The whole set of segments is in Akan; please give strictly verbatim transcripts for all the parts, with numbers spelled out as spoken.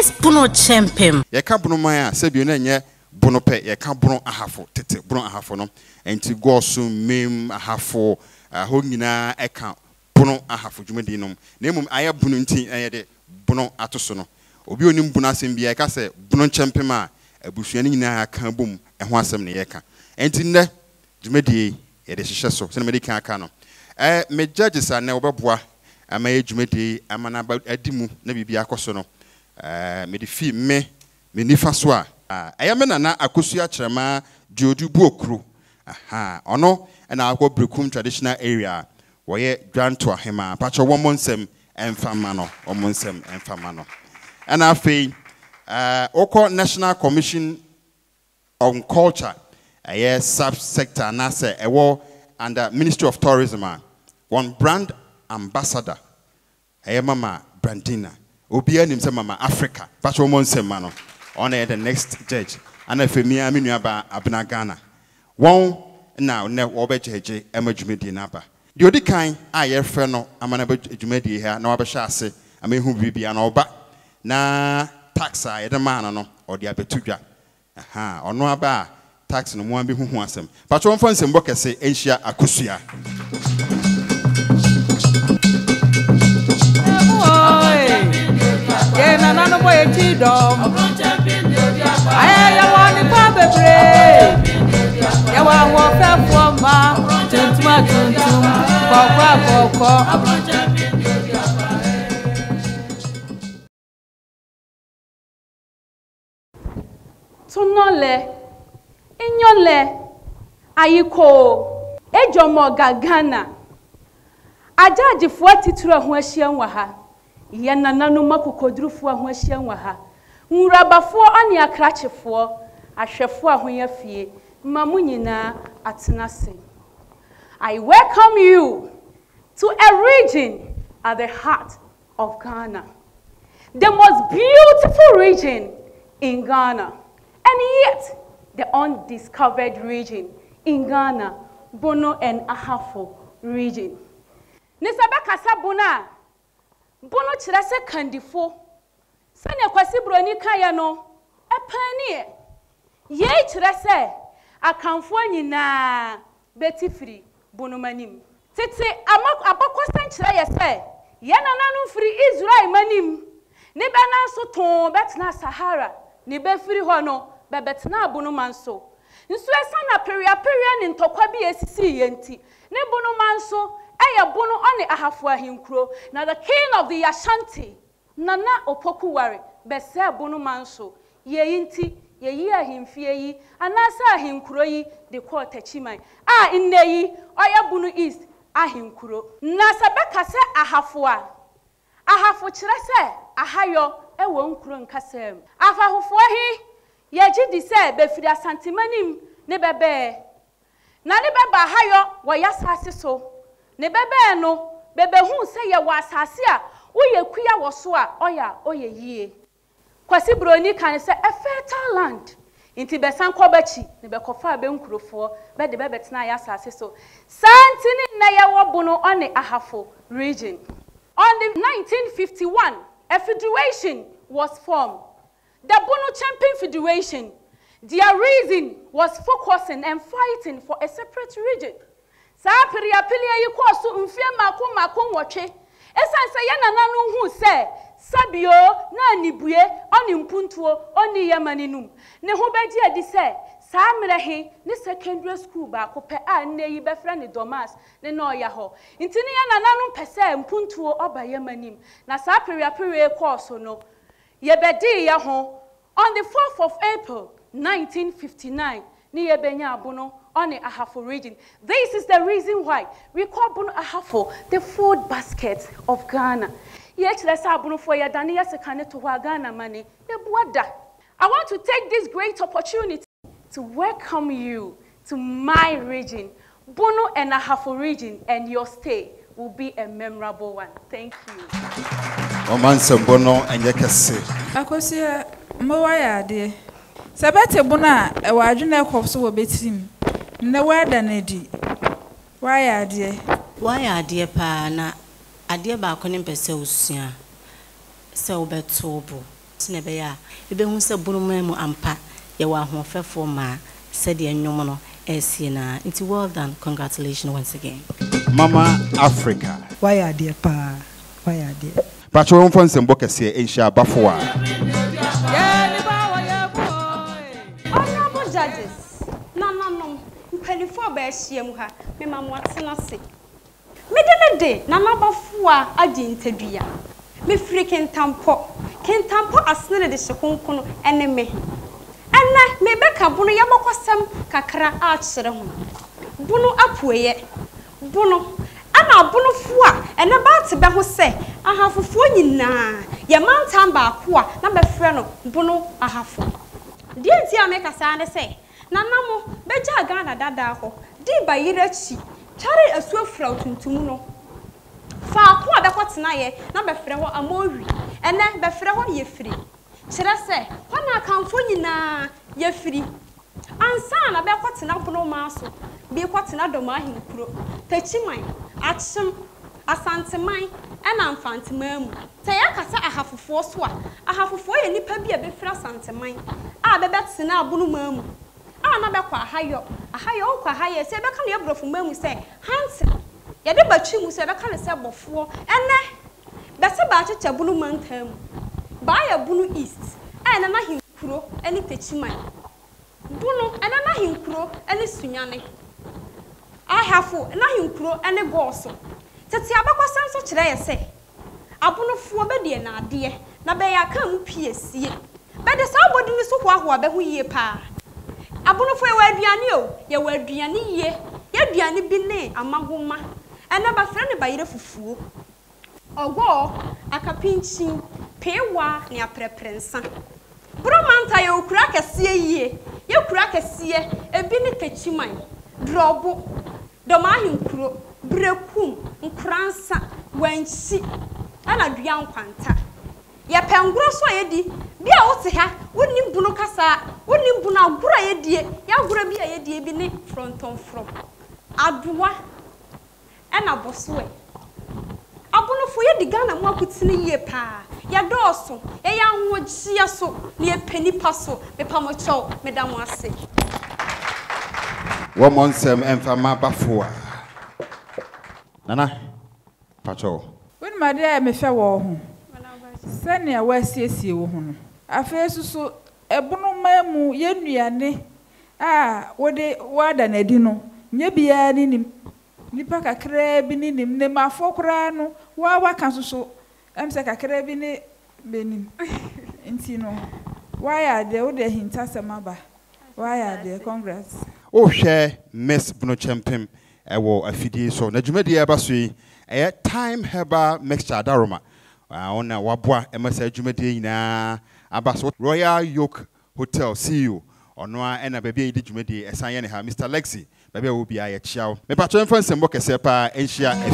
is Bono Chempem? Ye ka bono man a se bi na nye bono pe ye ka bono ahafo tete bono ahafo no enti go so mem ahafo ho nyina e ka bono ahafo dwumadi nom na emum aye bono nti ye de bono atoso no obi onim bono asem bi ye ka se bono Chempem a abusuani nyina ka bom e ho asem ne ye ka enti nne dwumadi ye de hihye so se na medika aka no eh me judges a na obeboa ama ye dwumadi ama na adimu na bibia akoso no eh me de fi me me nifa so a ayame na na akosu akyerema diodu buokru aha ono na akọ Brekum traditional area woye dwanto ahema pacho wo monsem emfama no wo monsem emfama no ana afei eh oko National Commission on Culture aye sub sector na se ewo under Ministry of Tourism one brand ambassador aye mama Brandina obi anim se mama Africa pacho wo monsem ma no on the next judge and if me am in aba abna Ghana won now ne obejeje emajumedi naba the odi kan aye fe no amana bejumedi here na obehya ase amehu bibia na oba na tax a yede man no odi abetudwa aha ono aba tax no mo an behu hu asem pacho won fon sembo kese enhia akosua ye na na no boy ti dom aye ya woni pa bebre ya wa wo fe fo ma tuntuma tuntum kokwa kokko tunole inyole ayiko ejomo gagana ajaji fo tituro ho ahia nwa ha ye nananu makokodrufo ho ahia nwa ha nwurabafo ane akrachefo ahwefo ahoya fie mamu nyina atenase. I welcome you to a region at the heart of Ghana, the most beautiful region in Ghana, and yet the undiscovered region in Ghana, Bono and Ahafo region. Nisaba kasa bona Bono chirase kandifo sanya kwasi broni kaya no epani ye chirase akamfo nyina beti free Bono manim tete abakosan chira yese ye nananu free Israel manim ne bana so ton betna Sahara ne be free ho no be betna Bono manso nso esa na peria peria ne ntokwa bi esisi yenti ne Bono manso eye Bono one Ahafo ahinkuro na the king of the Ashanti Nana Opokuware bese Bono manso ye yinti ye yi ahimfie yi anasa ahinkuro yi de ko tachiman a inne yi oya Bono East ahinkuro na sabeka se Ahafo a Ahafo kire se ahayo ewo nkuro nkasem afahofo hi ye gidi se befiri asantimanim ne bebe na ne beba ahayo wo yasase so ne bebe no bebe hu se ye wa asase a woye kuya wo so a oya oye yie kwasi broni kan se a fertile land inti besan kobachi ne be kofa be nkurofo be de bebe tena ya asase so santini na ye wo Bono one Ahafo region. On the nineteen fifty-one, a federation was formed, the Bono Chempem Federation. Their reason was focusing and fighting for a separate region. Sa peria pelia yi ko so mfie mako mako nwotwe esan se ye nananu hu se sabio na nibue oni mpuntuo oni yamaninum ne ho beji adi se sa mrehe ne secondary school ba ko pe a ne yi be fra ne Domas ne no ya ho ntini ye nananu pese mpuntuo oba yamanim na sa peria peria ko so no ye bedi ye ho on the fourth of April nineteen fifty-nine ni ye benya Bono on the Ahafo region. This is the reason why we call Bono Ahafo the food basket of Ghana. Yet let's have Bono for Yadania Sekane to Ghana money. I want to take this great opportunity to welcome you to my region, Bono and Ahafo region, and your stay will be a memorable one. Thank you. Omanse Bono and Yakase. Akosia Moya de Sabate Bona, a wajuna corpse will be him. No word and eddy. Why are dear? Why are dear pa na a dear balcony peseus, so betobo. Nebeya, ebe hu se bunumemu ampa, ye wa ahofefo ma said the nyomono esina. It's well done. Congratulations once again. Mama Africa. Why are dear pa? Why are dear? Pacho won sembo kese insha bafoa. Honorable judges, no no no, mpanyfo ba ehiem ha, me mamu atena se. Me de de na na bafoa agi ntadua. Me firi kentampo. Kentampo asne de hyekonkono ene me. Ene me beka bunu yabakosem kakra a kyere ho. Bunu apoye. Bunu ana bunu foa ene ba te be ho se ahafofuo nyina ye mantam ba ko a na be frɛ no bunu ahafo. Die nti a me kasa ne se na namo beja Ghana dada ho di ba yirachi tware asuafra tuntum no fa ko a bekotena ye na be frɛ ho amowi ene be frɛ ho ye firi kyerɛ se hona kanfo nyina ye firi ansa na bekotena bunu maso bi kwatena doma ahinkuro tachiman achim asanteman ena mfantemamu te yakasa ahafofo so a ahafofo ye nipa bi a befira asanteman a bebetena abunu mamu a na bekwa ahayo ahayo kwa ahaye se beka na ebrofo mamu se hanse ye de batwi mu se beka na se bofo ene bese ba acheche bunu mantam ba ya bunu east ena na hinkuro eni tachiman bunu ena na hinkuro eni sunyane ahafu na hinkuro ene goso tete abakwasam so kire ye se abunofo be de na ade na be ya kan mu piesie be de sa obodi ni so kwa ho abehu yie pa abunofo ye waduane o ye waduane yie ye aduane bi ne amagoma ene ba fra ne ba yire fufuo ogo akapinchin pewa ne apreprensa bromanta ye okura kese yie ye kura kese ebi ne tachiman drobo doma hinkuro brekum nkransa wanchi ana dua nkwanta ye penguro so ye di bia wote ha woni bunu kasa woni bunu agura ye die ya agura bia ye die bi ne fronton from adoa ana bosoe abono fo ye di Ghana mu akutini ye pa ya doso ye ya nwogia so ne ye panipa so me pamocho medamo ase Womonsem emfama bafoa. Nana Pacho. When my dear me fa wo ho. Send ya wasiesie wo ho no. Afa susu ebunu mamu ye nuane a wode wada na di no. Nye bia ni nim. Nipa kakra bi ni nim ne mafo kra no. Wa wa kan susu em se kakra bi ni benim. Enti no. Why are they wode hinta semaba? Why are they? Congrats. Oh, share Miss Bruno Champim, I will a fiddy so. Najumedi Abasui, a time heba mixture daroma. On a wabwa, Emma said Jumedi na Abbas Royal York Hotel, see you. Or no, and a baby did Jumedi, as I am Mister Lexi. Baby will be a chow. Me patron for some book, a sepa, and share a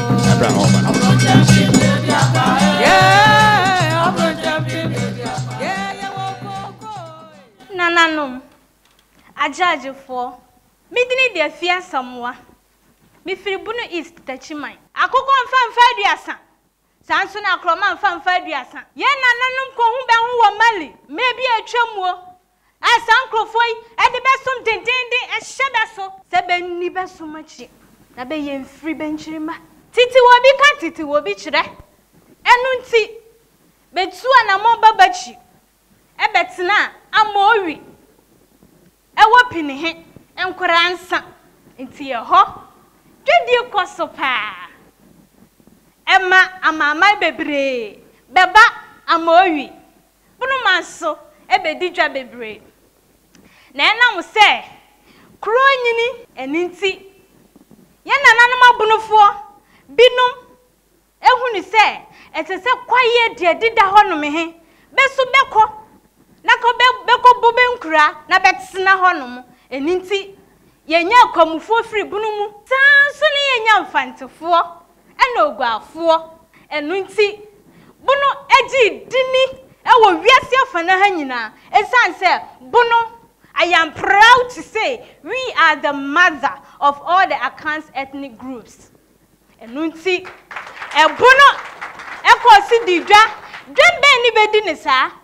Nananum. A judge for midnight, dear fear somewhere. Me free bunu is Tachiman. I could go and find Fadiasa. Sansona Croman found Fadiasa. Yen nananum kohumba who mali, maybe a chumwo. As Uncle Foy, and the best something dandy and shabasso, Seben niba so much. Nabe yen free benchrima. Titi will be cut, Titi will be chre. And nunti, Betsu and a more babachi. A betina, a mori. Ewa pini he enkora ansa nti ye ho twedi koso pa ema amama bebre beba amowi bunu manso ebedi dwa bebre na enam se kro nyini eninti ye nananom abunufo binum ehunu se etese kwaye de dida hono me he beso beko Nako beko bobe nkura na betsena honom eninti yenya kwamufo firi bunumu tanso ne yenya mfantefo ena oguafo enunti bunu egi dini ewo wiase afana ha nyina esanse bunu I am proud to say we are the mother of all the Akans ethnic groups enunti e bunu ekosi didwa dwembe ni bedi ne sa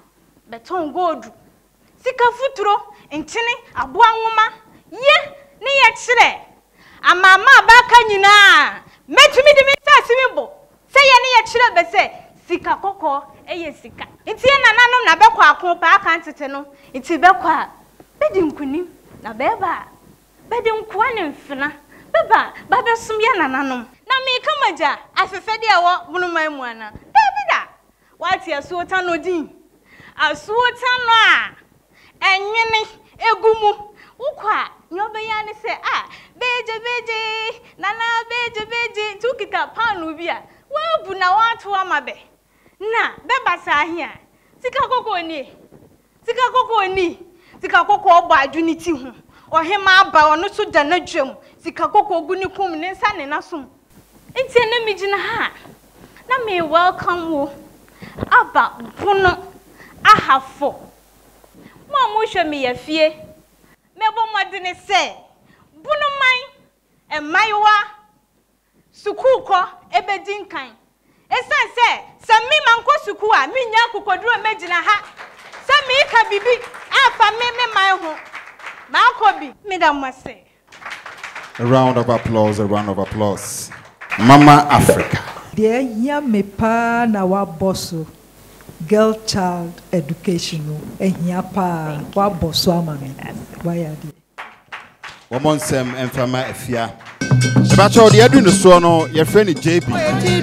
beton gold sika futuro nchini aboa nwoma ye ne ye kire amama abaka nyina metumi de metasi mibo se ye ne ye kire be se sika kokko eye sika nti ye nananom na bekwa akon pa aka ntete no nti bekwa bedi nkunim na beba bedi nkwa ne mfina beba ba besum ye nananom na me kamaja afefede e wo bunuma mu ana Davida wati asuota no din asuota no a enwene egumu ukwa nyobeya ne se ah beje beje nana beje beje tukika panu bia wabu na watu amabe na beba sahia sika kokko ni sika kokko ni sika kokko obo aduniti hu ohema aba ono so da na dwam sika kokko ogu ni kum ne nsa ne nasom enti na migina ha na me welcome wo aba bono ahafo mo mo hwe me yafie mebo modene se bono man emaiwa sukuko ebedinkan esan se se mi manko suku a mi nya kokoduro megina ha se mi ka bibi afa me me man ho makobi me da mase. A round of applause, a round of applause. Mama Africa. Dear ya me pa na wa bosso girl child education eh ya pa wa bosso amami. Why are they? Woman sem enfama efia. Ebacho de adu no so no your friend J B.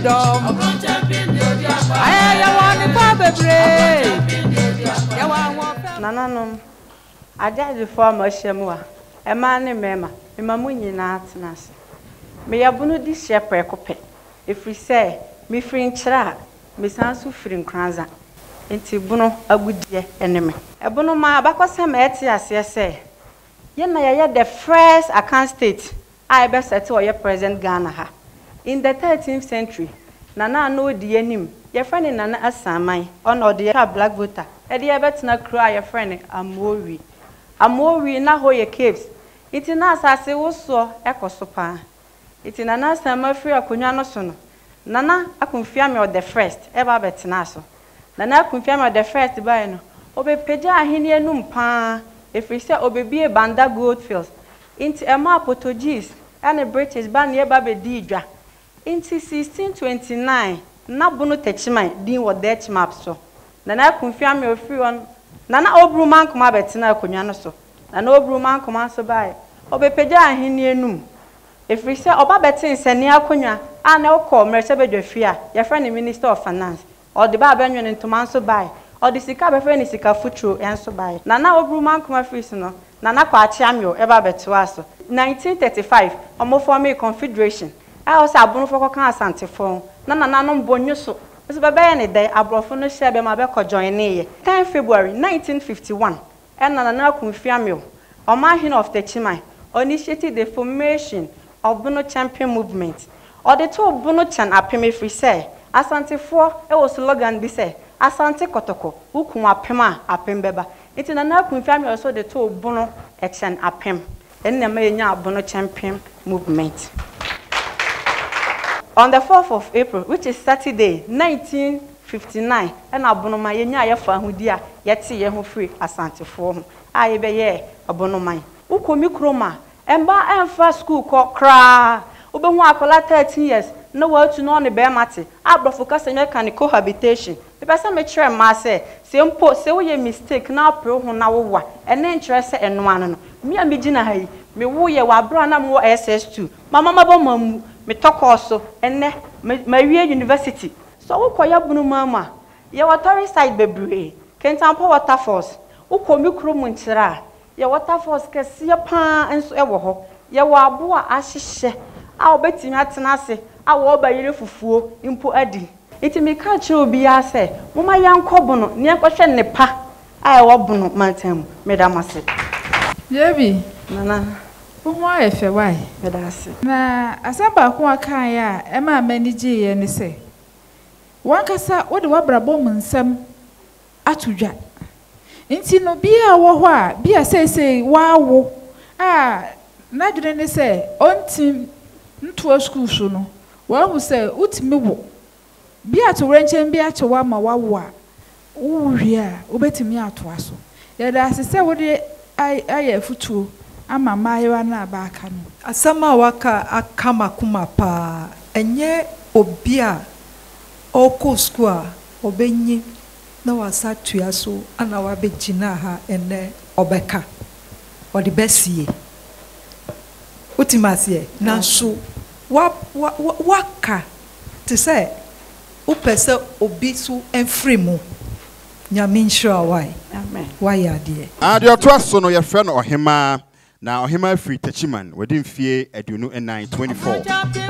Nananom ajaji for ma hyemwa e ma ne mema e ma mu nyina atenase me yabunu di shepe kope efri se me fri nkyira me sanso fri nkranza enti bunu agudie eneme e bunu ma abakose ma eti ase se ye na ye the first Akan state I be set or ye present Ghana ha in the thirteenth century nana no di anim ye friend nana asaman on or the black voter e de betna kra ye friend Amowi Amowi na ho ye caves iti na asase wo so ekoso pa iti nana sama free akonwa no so no nana akonfia me the first e ba betna so nana akonfia me the first by no obepeja ahini enum pa efri se obebie Banda Goldfields inti ema Portuguese and British ban ye ba be di dwa inti sixteen twenty-nine na bunu techiman din wo Dutch map so nana akonfia me ofri on nana obru man kuma betina akonwa no so nana obru man kuma so bai obepeja ahini enum efri se oba betin sene akonwa ana okọ mrese bedwafia ye friend Minister of Finance or the ba benwene ntoma so bai or the sika be friend sika futuro enso bai nana obru man kuma free no nana kwa achiamyo eba beto aso nineteen thirty-five omo form a confederation I also abunu foko kan asante fon nana nanom bonyo so so be be ne dai abrofo no hye be ma be ko join ne ten February nineteen fifty-one and nana kunfiamyo Omahin of Techiman initiated the formation of Bono Champion movement or the two Bono Chan apeme free say asante for e was slogan bi say asante kotoko ukun apema apembeba iti na na kunfiam also the two Bono Chan apem en na me nya Bono Champion movement. On the fourth of April, which is Saturday nineteen fifty-nine and abono ma yenya yefa hudi a yete ye ho free asante for ho aye be ye abono man ukomi kroma emba emfa school ko kra obehu akola thirteen years no wa tu no ne be mate abrofo kasanyo kan cohabitation the person me chere ma se se mpo se wo ye mistake na apro ho na wo wa ene nchere se eno ano no me a me gina ha yi me wo ye wa bra na mo S S two mama mabo mamu me tokoso ene ma wie university so ukoya bunu mama ye water side bebre kentampo waterfalls ukomi kromu ntira ye waterfalls kese pa enso ewo ho ye wa abo a ahyehye a obetimi atena ase a wo ba yire fufuo impo adi iti me ka che obi ya se moma yanko bunu ne yankwohwe ne pa a wo bunu mantam medamase Jebi nana Uwa efe wai medase na asaba ko aka ya e ma maniji ye ne se wankasa wode wabrabo munsam atudwa nti no bia wo ho a bia sesei wawo a na dwene ne se ontim nto school so no wa hu se utimi wo bia to renchen bia che wa ma wawo a uria ubetimi atwaso yɛda asese wode ayɛ futuo ama maayewa na abaka no asama waka akama kuma pa enye obi a oko school a obenyi na wasa tua so ana wabegina ha ene obeka odi besie utimase na so wa waka te say upese obi so enfree mu nyame nhyira why amen why ade a de oto aso no ye frɛ no ohema na ohema free tachiman wadi mfie aduonu nine twenty-four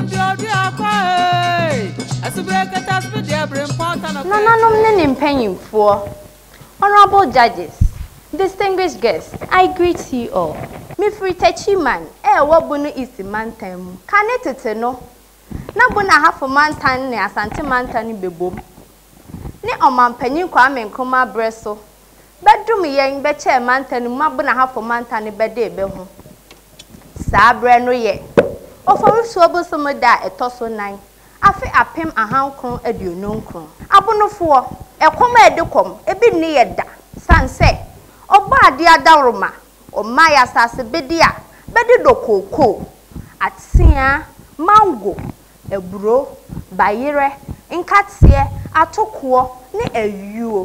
Nananom ne mpanyimfo, honorable judges, distinguished guests, I greet you all. Me free tachiman e wo bunu isi mantan mu kane tete no na bu na hafo mantan ne asante mantan bebom ne omampanyin Kwame Nkrumah breso bedum yen be che mantan mu abu na hafo mantan be de be ho saa bre no ye oforu so bosomo da etoso nine afi apem ahankron aduononkron abonofo ekoma edekom ebi ne ye da sanse oba ade adaroma o maya sase bedia bedi dokoko atia mango eburo bayire nkatie atokwo ne ayuo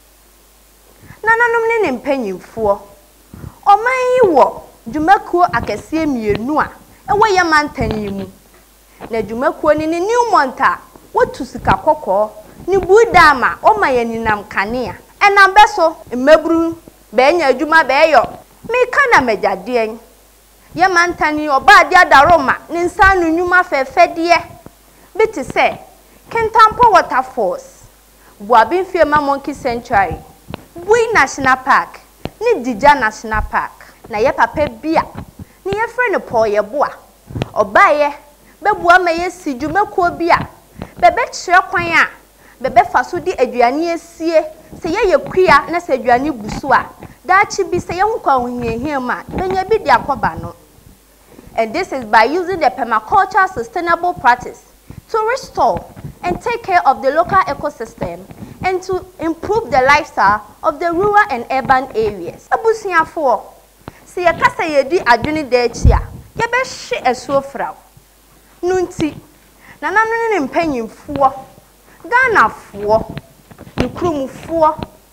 nananom ne ne mpanyimfo oman yi wo dwumakuo akese mienu a ewo ye mantan mu na dwumakuo ni ne new monta wotu sika kokko ni budama o mayaninam kanea enam beso mmaburu benya adwuma beyo me kana majadien ye mantani oba dia daroma ni nsanu nyuma fefedie biti se Kentampo Waterfalls Buabin Fiema Monkey Sanctuary Bui National Park ni Dija National Park na ye papa bia ni ye friend Paul ye boa obaye bebua ma ye sidwumakuo bia bebe kire kwan a bebe faso di aduane asie se ye yekua na se aduane busu a dachi bi se ye nkwa ohihia ma benya bi di akoba no. And this is by using the permaculture sustainable practice to restore and take care of the local ecosystem and to improve the lifestyle of the rural and urban areas. Abusiafo, se ye kasa ye di adwene da echi a, ye be hye esuo fraw. Nunti, nananu ne mpanyimfo, Ghanafoɔ, Nkrumfoɔ,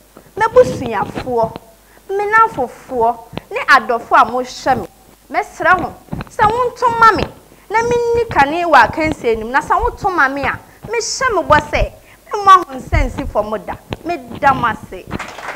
Mebusiafo, Menamfofoɔ, ne adɔfo a mo hye me. Mesra ho, se wonto ma me, na minni kane wa kanse anim, na sa wonto ma me a, me hye me bo se, me mo ahonsensi for moda, me damase.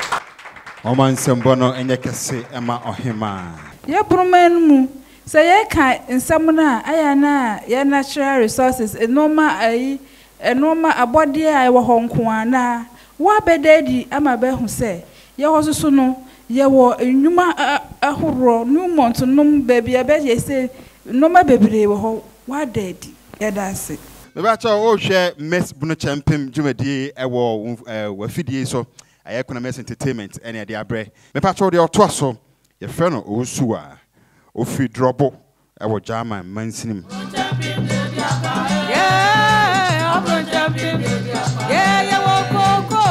Oman sembono enye kese ema ohema. Ye brumen mu, se ye kan nsam na aya na ye natural resources, enoma ayi, enoma abode a ewo ho nko ana, wa bedadi ama be hu se, ye ho susu no ye wo enwuma ahoro nu monto num baby e be ye se noma bebre wo ho wa daddy ye dance me ba cha o hwe Miss Bunu Champim dwumadi e wo wafidie so aye kuna Miss Entertainment ene de abre me pa cha o de oto aso ye frɛ no Osuwa ofi drobo e wo German mansinim yeah I'm champion yeah yeah wo koko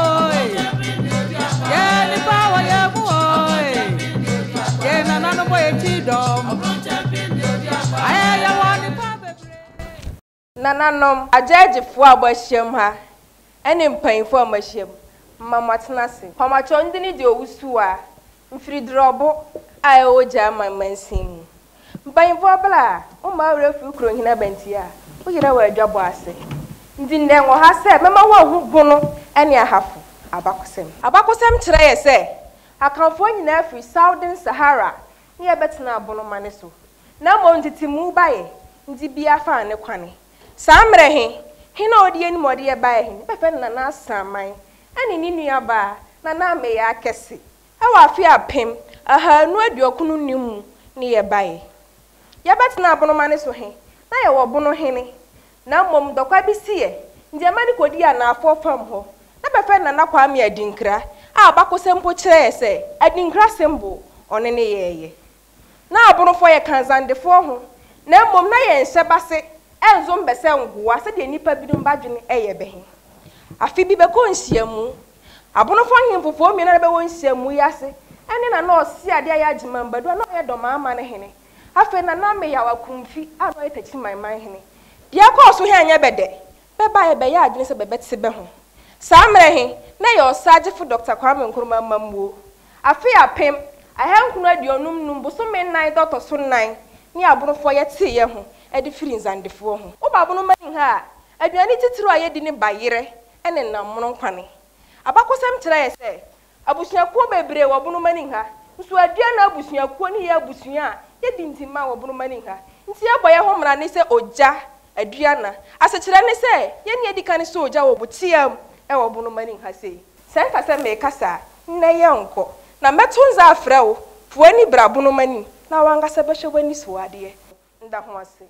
yeah ni power yeah mo yeah na na no boy ti dom aye ya woni pa bebre nananom ajajifo abahyiam ha ene mpanfo amahyiam mamatena se pamacho ndini de Owusuwa mfiri drobo aye o German mansim mpanfo bla o ma refu kro hina bantia o yira wa adwabo ase ndi nden wo ha se mema wo hu bunu ene ahafo abakosem abakosem kire ye se akanfo nyina afiri Southern Sahara ni ebetena abono mane so na mo ntitimu baye ndi bia fa ne kwane samre he hina odi ani mode ye baye he pepe na na asaman ani ni nua ba na na me ya kese e wa fi apem aha nu aduokunu nimu ni ye baye ye betena abono mane so he na ye wo bono hene na mom dokwa bi sie ndi amani kodi ya na afofam ho na pepe na na kwa me adinkra a bakosem kire se adinkra sembo one ne yeye na abonofo ye kanzandefo ho na mom na ye nsebase enzo mbese ngwa se de nipa bidum badwene eye behe afi bi beko nhyiamu Abonofo hemfofo mi na be won hia mu yase ene na na osi ade ya agima mbadu na ye doma ama ne hene afa na na me ya wakumfi a no yetachi manman hene dia ko so he anya bede be ba ye be ya adwene se be bete be ho saa mre he na ye osaje fu Doctor Kwame Nkrumah mamuo afi apem ahenkunu aduonum num bo so me nine doctor so nine ni abonofo ye te ye ho e de firi nzandefo ho wo ba abono mani ha aduani titiro aye di ne bayire ene na mono nkwane abakosem kire ye se abusuakuo bebre wo abono mani ha nso adua na abusuakuo ni ye abusua ye di ntima wo abono mani ha nti ye boye ho mra ne se oja adua na asechire ne se ye ne edika ne se oja wo butiam e wo abono mani ha sei senka se me kasa na ye nko na metunza afre wo fuani bra abono mani na wanga se behwe wani so ade nda ho ase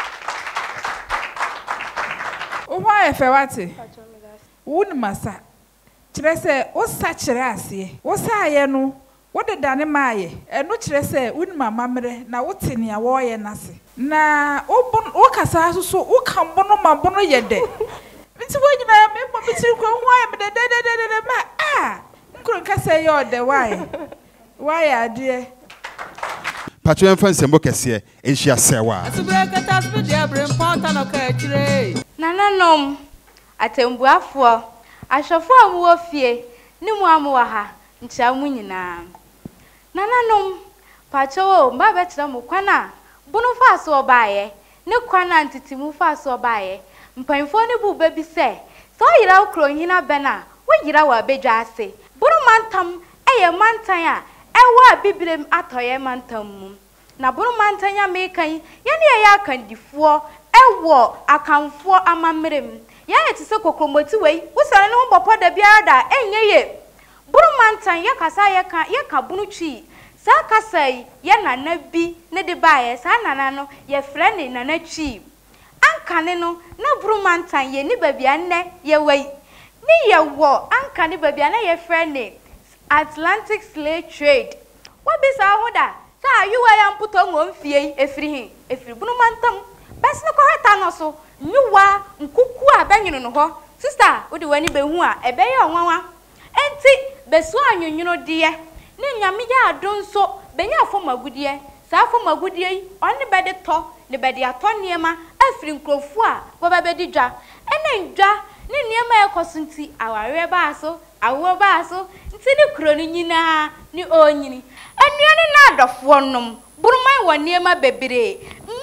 Uwa efe wate wuni masa kire se wo sa kire ase wo sa ye no wo de dane maaye eno kire se wuni mama mere na wo te ne wo ye nase na wo wo kasa so so wo kan bono ma bono ye de nti wo nyina me mo bitiri ko ho aye me de de de de ma ah nkuru kasa ye o de why why ade Pacho enfan sembo kese enhia sewa Asubeka tasbi dia brim ponta no ka kire Nananom atembuafo ahwefo amuwo fie ni mu amuwa ha ntia mu nyina Nananom pacho mba betra mu kwana bunu fa so obaaye ne kwana ntitimu fa so obaaye mpanfo ne bu babi se so yira ukrohina bena wo yira wa bedwa ase bunu mantam eye mantan a ewa bibrem atoye mantam mu na bunu mantan ya mekan ye ne ya kandifo ewo akamfo amamrem ya etise kokromoti wei wusare ne hobopo da biada enye ye bunu mantan ye kasa ye ka ye ka bunu twi sa kasai ye nana bi ne de baaye sa nana no ye frɛ ne nana twi ankane no na bunu mantan ye ni babia ne ye wei ni ye wo ankane babia na ye frɛ ne Atlantic Slave Trade wabisa hoda sa yuwa ya mputo ngomfie efiri hin efiri bunu mantam bes ne koheta no so nyuwa nkuku a banyino no ho sister odi wani behu a ebe ye onwanwa enti besu anyunwuno de ne nyame ya adon so benya afo magudie sa afo magudie oni bede to ne bede ato niema afiri nkrofu a wo ba bedi dwa ene ndwa ne niema ekosunti aware ba so awo ba so nti ne kro ni nyina ni onyini anuane na adofo nom burumai wo niema bebere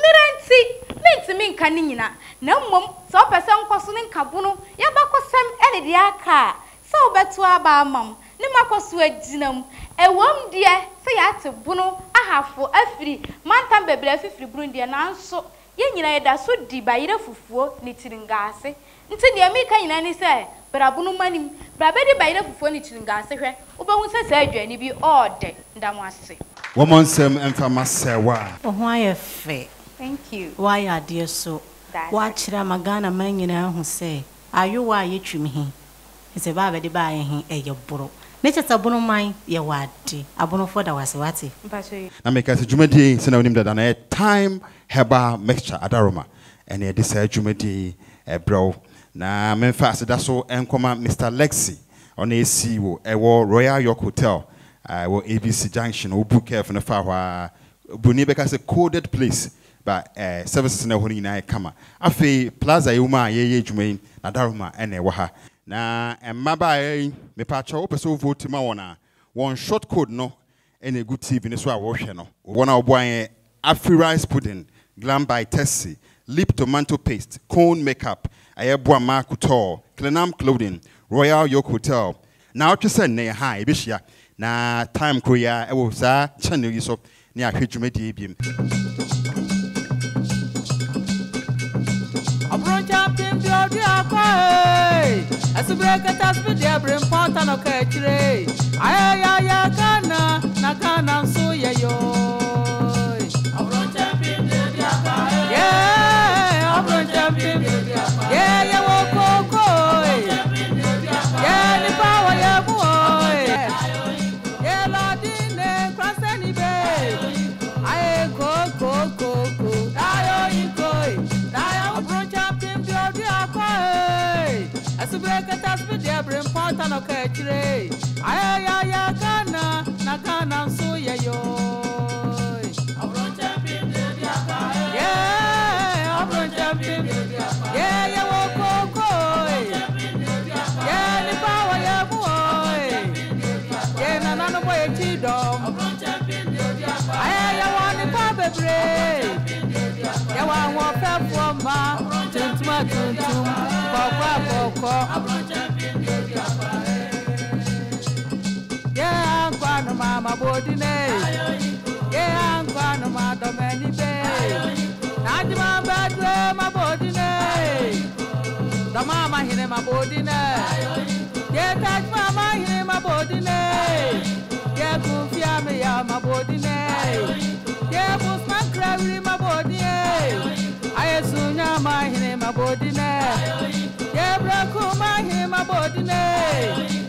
mirenti minti minka ni nyina na mmom so pese nkoso ne nkabunu ya bakosem ene de aka so obetu aba amam ne makoso aginam ewom de se ya te bunu ahafo afiri mantam bebere afifiri burundi na nso ye nyina ye da so di bayire fufuo ne tiringase nti de amika nyina ni se brabunu manim brabedi bayire fufuo ne tiringase hwe obehu se se adwani bi ode ndamwase womonsem emfama sewa oho ayefe. Thank you. Why are dear so? Watch Ramagana Mangina who say, Are you why you trim him? It's a baby de buying him a your boro. Nature's a bono mine, your wadi. A bono for the was wati. I make us a jumedi, send him that a time heba mixture at aroma. And a desire jumedi, a bro. Na men fast that's so and come Mister Lexi on A C O, a war Royal York Hotel, I will A B C Junction, or book care from the far. Bunibeka is a coded place. But uh, services na honi na kama afi plaza yuma ye ye dwumain na daruma ene wa ha na emaba me pa cha wo pese vote ma wona one short code no ene good T V ne so a wo hwe no wona oboan afi rice pudding glam by Tessie lip tomato paste cone makeup ayeboa ma couture Clenam clothing Royal York Hotel na otwese ne ha e behia na time kroya e wo sa channel yi so ne ahwedwumadi ebiem Champion Biodi Akwa Asubeka tasbi dia brim ponta no ka kire Aya ya kana na kana so ye yo Abron champion Biodi Akwa Yeah Abron champion Biodi Akwa Yeah ya wo koko Yeah ni power ya mu Yeah la dine kraseni be Aye koko koko Ayo iko Asubeka kata speed ya brim pota no ka chire ay ya ya kana na kana so ye yo abron champion de dia ka yeah abron champion de dia ka yeah ya wo koko yeah ni power ya boy yeah na na no boy chidom abron champion de dia ka ay ya wo ni pa bebre ya wa wo fe fo ma tuntuma tuntum kokwa koko abron champion de dia ka yeah kwano mama bodine yeah kwano ma domeni be najma badre ma bodine da mama hine ma bodine yeah tajma ma hine ma bodine yeah kufia me ya ma bodine yeah busman krawi ma bodine ayesunya ma hine ma bodine yeah braku ma hine ma bodine